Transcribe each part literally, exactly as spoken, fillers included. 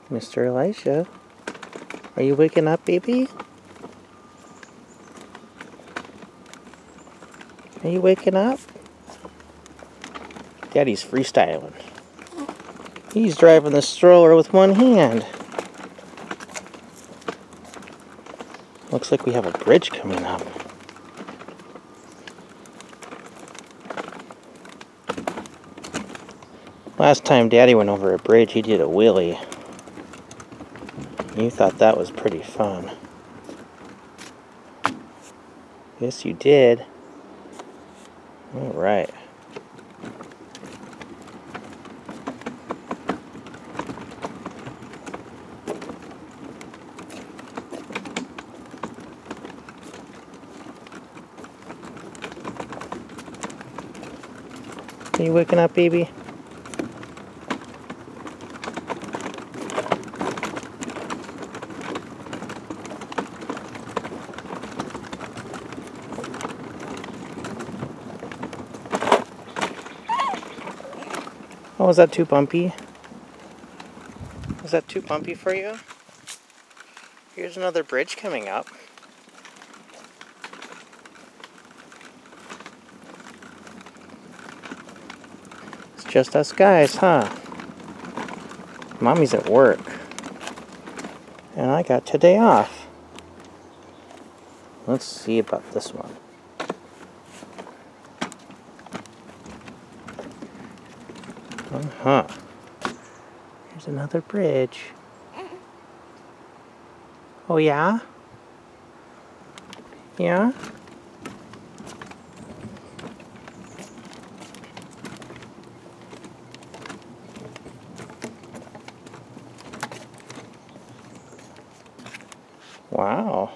Mister Elisha, are you waking up, baby? Are you waking up? Daddy's freestyling. He's driving the stroller with one hand. Looks like we have a bridge coming up. Last time Daddy went over a bridge, he did a wheelie. You thought that was pretty fun. Yes, you did. All right. Are you waking up, baby? Oh, is that too bumpy? Is that too bumpy for you? Here's another bridge coming up. It's just us guys, huh? Mommy's at work. And I got today off. Let's see about this one. Uh-huh. Here's another bridge. Oh, yeah? Yeah? Wow.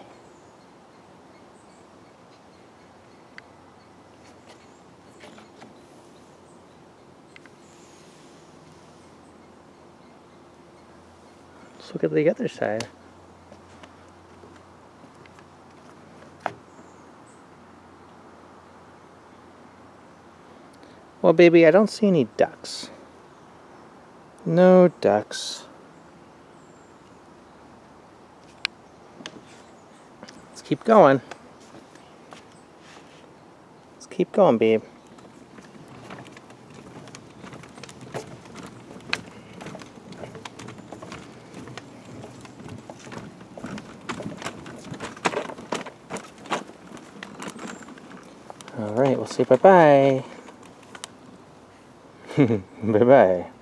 Let's look at the other side. Well, baby, I don't see any ducks. No ducks. Let's keep going. Let's keep going, babe. All right, we'll say bye-bye. Bye-bye.